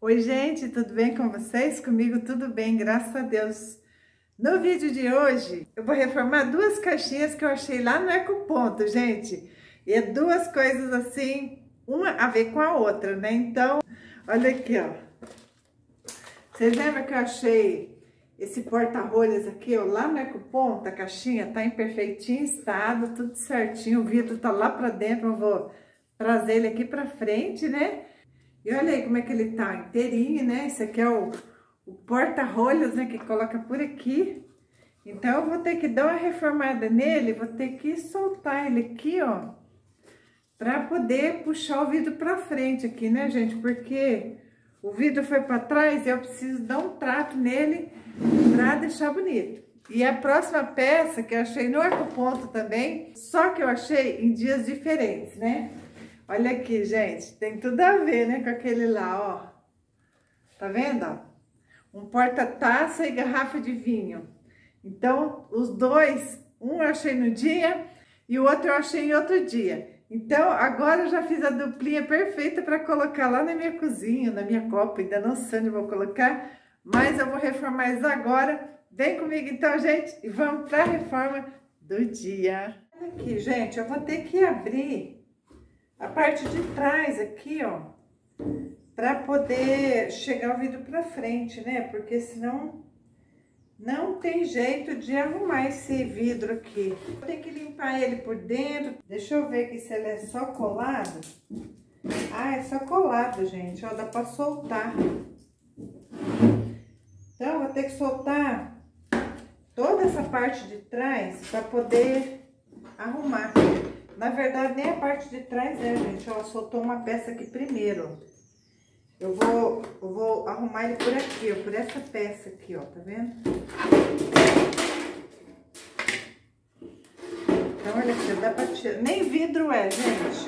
Oi, gente, tudo bem com vocês? Comigo tudo bem, graças a Deus. No vídeo de hoje, eu vou reformar duas caixinhas que eu achei lá no Ecoponto, gente. E é duas coisas assim, uma a ver com a outra, né? Então, olha aqui, ó. Vocês lembram que eu achei esse porta-rolhas aqui, ó, lá no Ecoponto? A caixinha tá em perfeitinho estado, tudo certinho. O vidro tá lá pra dentro, eu vou trazer ele aqui pra frente, né? E olha aí como é que ele tá, inteirinho, né? Esse aqui é o porta-rolhas, né? Que coloca por aqui. Então, eu vou ter que dar uma reformada nele, vou ter que soltar ele aqui, ó. Pra poder puxar o vidro pra frente aqui, né, gente? Porque o vidro foi pra trás e eu preciso dar um trato nele pra deixar bonito. E a próxima peça que eu achei no Ecoponto também, só que eu achei em dias diferentes, né? Olha aqui, gente, tem tudo a ver, né, com aquele lá, ó. Tá vendo, ó? Um porta-taça e garrafa de vinho. Então, os dois, um eu achei no dia e o outro eu achei em outro dia. Então, agora eu já fiz a duplinha perfeita para colocar lá na minha cozinha, na minha copa. Ainda não sei onde eu vou colocar, mas eu vou reformar isso agora. Vem comigo então, gente, e vamos para a reforma do dia. Olha aqui, gente, eu vou ter que abrir a parte de trás aqui, ó, para poder chegar o vidro para frente, né? Porque senão não tem jeito de arrumar esse vidro aqui. Tem que limpar ele por dentro. Deixa eu ver aqui se ele é só colado. Ah, é só colado, gente, ó, dá para soltar. Então, eu vou ter que soltar toda essa parte de trás para poder arrumar. Na verdade, nem a parte de trás, né, gente? Ó, soltou uma peça aqui primeiro. Eu vou arrumar ele por aqui, ó, por essa peça aqui, ó, tá vendo? Então, olha aqui, dá pra tirar. Nem vidro é, gente.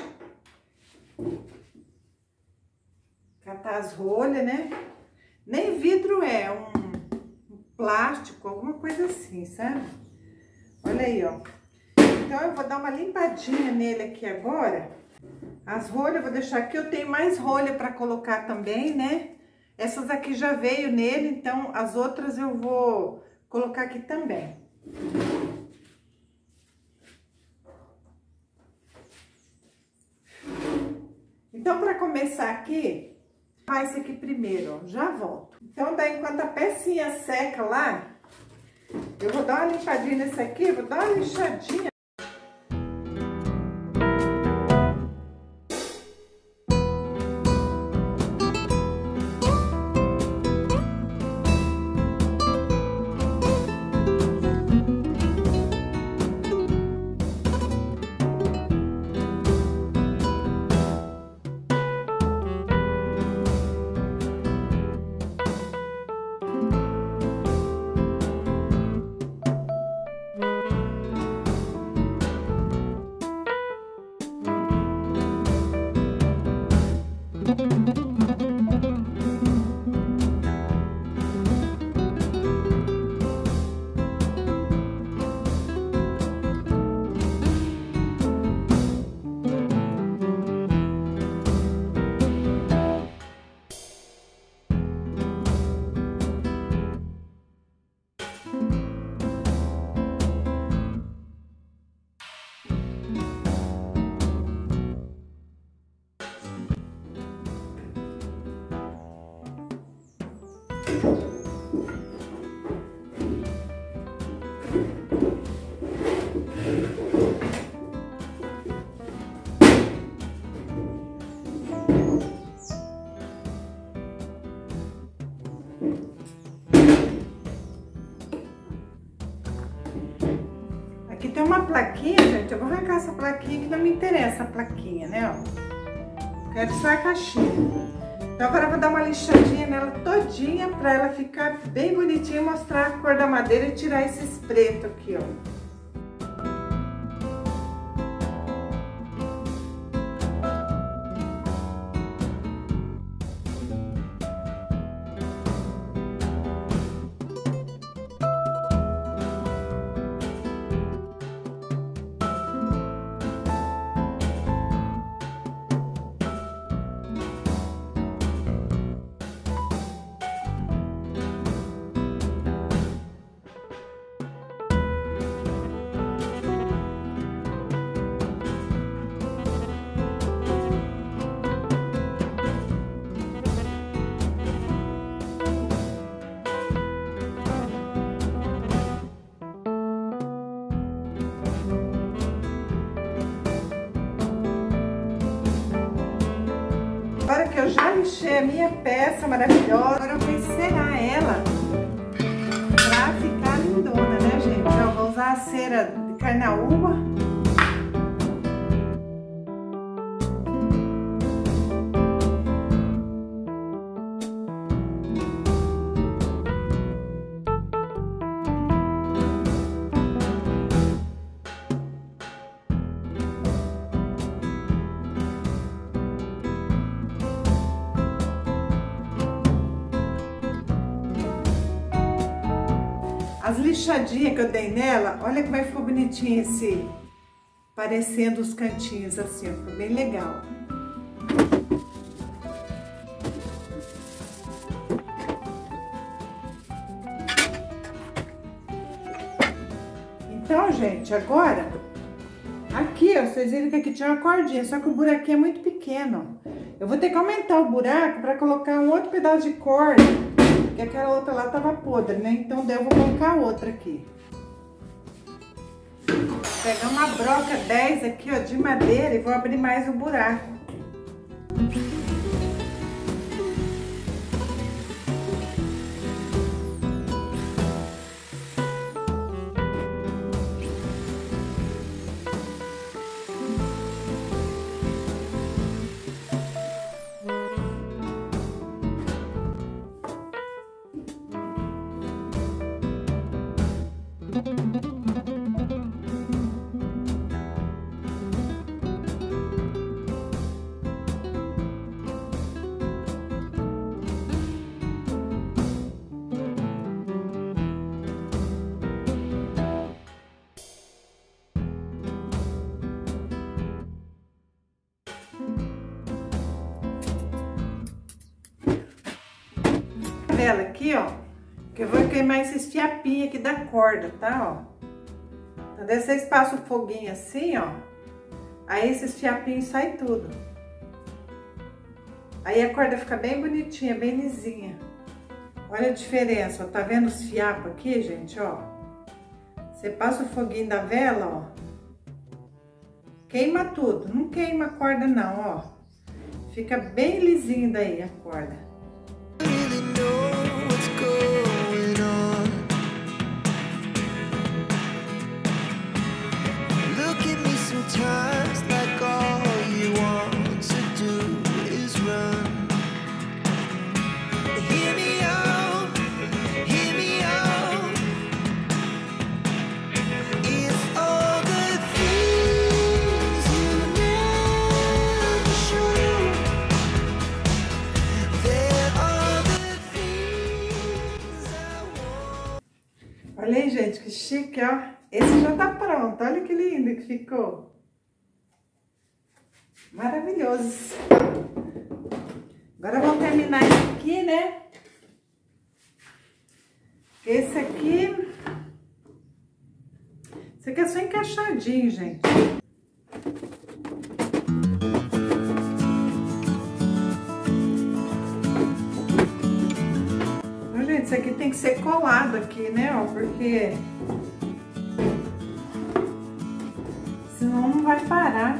Catar as rolhas, né? Nem vidro é, um plástico, alguma coisa assim, sabe? Olha aí, ó. Então, eu vou dar uma limpadinha nele aqui agora. As rolhas eu vou deixar aqui. Eu tenho mais rolha para colocar também, né? Essas aqui já veio nele, então as outras eu vou colocar aqui também. Então, para começar aqui, faz esse aqui primeiro, ó. Já volto. Então, daí enquanto a pecinha seca lá, eu vou dar uma limpadinha nesse aqui, vou dar uma lixadinha. Aqui tem uma plaquinha, gente, eu vou arrancar essa plaquinha que não me interessa a plaquinha, né, ó. Quero só a caixinha. Então agora eu vou dar uma lixadinha nela todinha pra ela ficar bem bonitinha, mostrar a cor da madeira e tirar esses pretos aqui, ó. já lixei a minha peça maravilhosa. Agora eu vou encerar ela pra ficar lindona, né, gente? Ó, vou usar a cera de carnaúba. As lixadinhas que eu dei nela, olha como ficou bonitinho esse, parecendo os cantinhos assim, ficou bem legal. Então, gente, agora, aqui, ó, vocês viram que aqui tinha uma cordinha, só que o buraquinho é muito pequeno. Eu vou ter que aumentar o buraco para colocar um outro pedaço de corda. Porque aquela outra lá tava podre, né? Então daí eu vou colocar outra aqui. Vou pegar uma broca 10 aqui, ó, de madeira e vou abrir mais o buraco. Vela aqui, ó, que eu vou queimar esses fiapinhos aqui da corda, tá, ó. Então, daí vocês passam o foguinho assim, ó, aí esses fiapinhos saem tudo. Aí a corda fica bem bonitinha, bem lisinha. Olha a diferença, ó, tá vendo os fiapos aqui, gente, ó. Você passa o foguinho da vela, ó, queima tudo, não queima a corda não, ó. Fica bem lisinho daí a corda. Olha aí, gente, que chique, ó. Esse já tá pronto, olha que lindo que ficou. Maravilhoso. Agora vamos terminar esse aqui, né? Esse aqui é só encaixadinho, gente. Isso aqui tem que ser colado aqui, né, ó, porque senão não vai parar.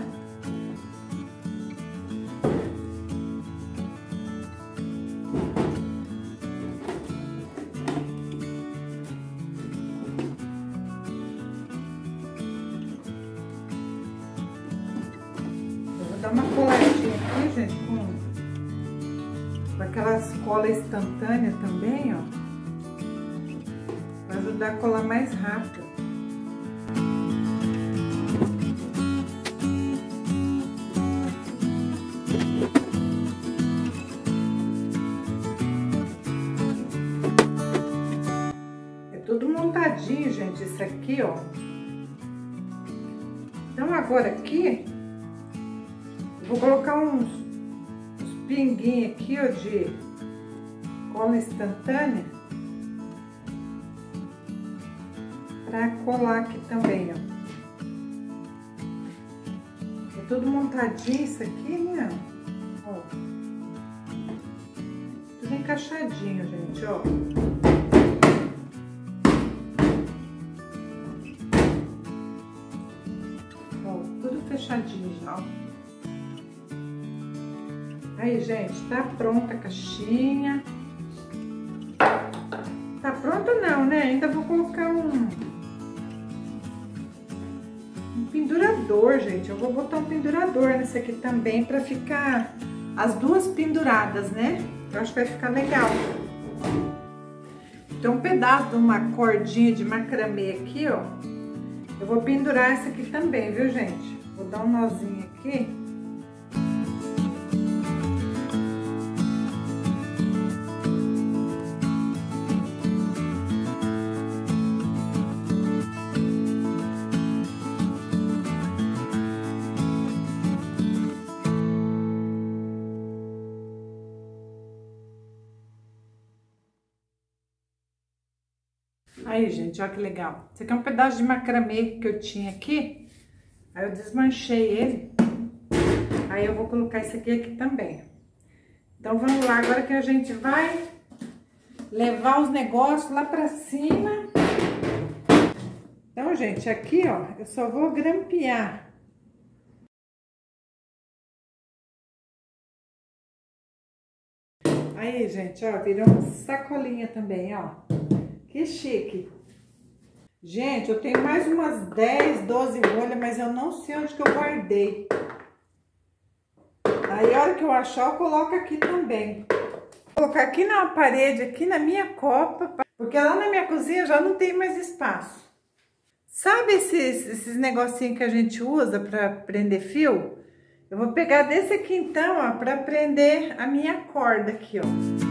Eu vou dar uma coladinha aqui, gente, com aquelas colas instantâneas também, ó. Vai ajudar a colar mais rápido. É tudo montadinho, gente, isso aqui, ó. Então agora aqui, eu vou colocar uns pinguinhos aqui, ó, de cola instantânea pra colar aqui também, ó. É tudo montadinho isso aqui, né? Ó. Tudo encaixadinho, gente, ó. Ó, tudo fechadinho já, ó. Aí, gente, tá pronta a caixinha. Tá pronta não, né? Ainda vou colocar um pendurador, gente. Eu vou botar um pendurador nesse aqui também pra ficar as duas penduradas, né? Eu acho que vai ficar legal. Tem um pedaço de uma cordinha de macramê aqui, ó. Eu vou pendurar essa aqui também, viu, gente? Vou dar um nozinho aqui. Aí, gente, olha que legal. Esse aqui é um pedaço de macramê que eu tinha aqui. Aí eu desmanchei ele. Aí eu vou colocar esse aqui também. Então vamos lá, agora que a gente vai levar os negócios lá pra cima. Então, gente, aqui, ó, eu só vou grampear. Aí, gente, ó, virou uma sacolinha também, ó. Que chique. Gente, eu tenho mais umas 10, 12 rolhas, mas eu não sei onde que eu guardei. Aí, a hora que eu achar, eu coloco aqui também. Vou colocar aqui na parede, aqui na minha copa, porque lá na minha cozinha já não tem mais espaço. Sabe esses negocinhos que a gente usa para prender fio? Eu vou pegar desse aqui então, ó, para prender a minha corda aqui, ó.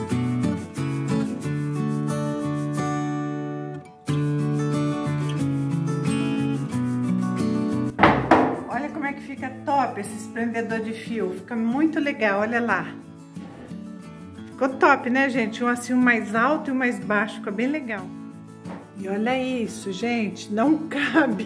Fica top esses prendedor de fio, fica muito legal, olha lá. Ficou top, né, gente? Um assim, um mais alto e um mais baixo, fica bem legal. E olha isso, gente, não cabe.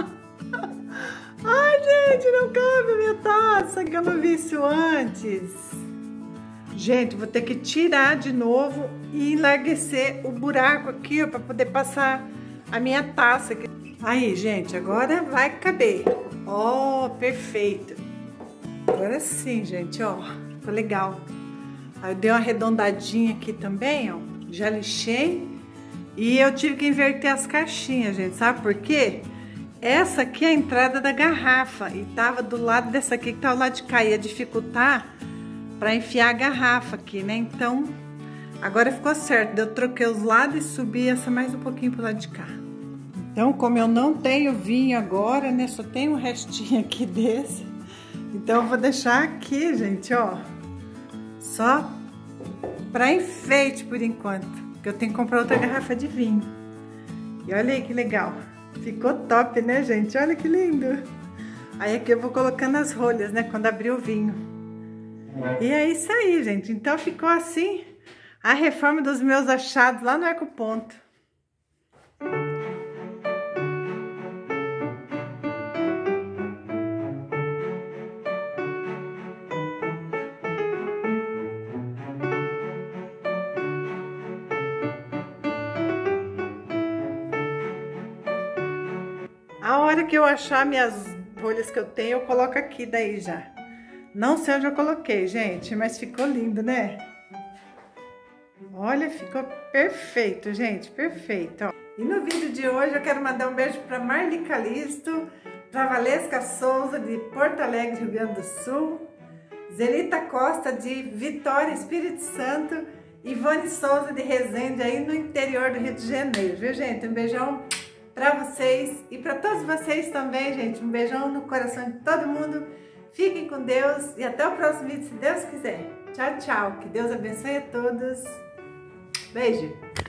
Ai, gente, não cabe a minha taça, que eu não vi isso antes. Gente, vou ter que tirar de novo e enlarguecer o buraco aqui, ó, pra poder passar a minha taça aqui. Aí, gente, agora vai caber. Ó, perfeito. Agora sim, gente, ó, ficou legal. Aí eu dei uma arredondadinha aqui também, ó, já lixei. E eu tive que inverter as caixinhas, gente, sabe por quê? Essa aqui é a entrada da garrafa e tava do lado dessa aqui que tá o lado de cá, ia dificultar pra enfiar a garrafa aqui, né? Então, agora ficou certo, eu troquei os lados e subi essa mais um pouquinho pro lado de cá. Então, como eu não tenho vinho agora, né, só tem um restinho aqui desse, então eu vou deixar aqui, gente, ó, só pra enfeite por enquanto, porque eu tenho que comprar outra garrafa de vinho. E olha aí que legal, ficou top, né, gente? Olha que lindo. Aí aqui eu vou colocando as rolhas, né, quando abrir o vinho. E é isso aí, gente, então ficou assim a reforma dos meus achados lá no Ecoponto. A hora que eu achar minhas rolhas que eu tenho, eu coloco aqui daí já. Não sei onde eu coloquei, gente, mas ficou lindo, né? Olha, ficou perfeito, gente, perfeito, ó. E no vídeo de hoje eu quero mandar um beijo para Marli Calisto, para Valesca Souza de Porto Alegre, Rio Grande do Sul, Zelita Costa de Vitória, Espírito Santo, Ivone Souza de Resende, aí no interior do Rio de Janeiro, viu, gente? Um beijão para vocês e para todos vocês também, gente. Um beijão no coração de todo mundo. Fiquem com Deus e até o próximo vídeo, se Deus quiser. Tchau, tchau. Que Deus abençoe a todos. Beijo.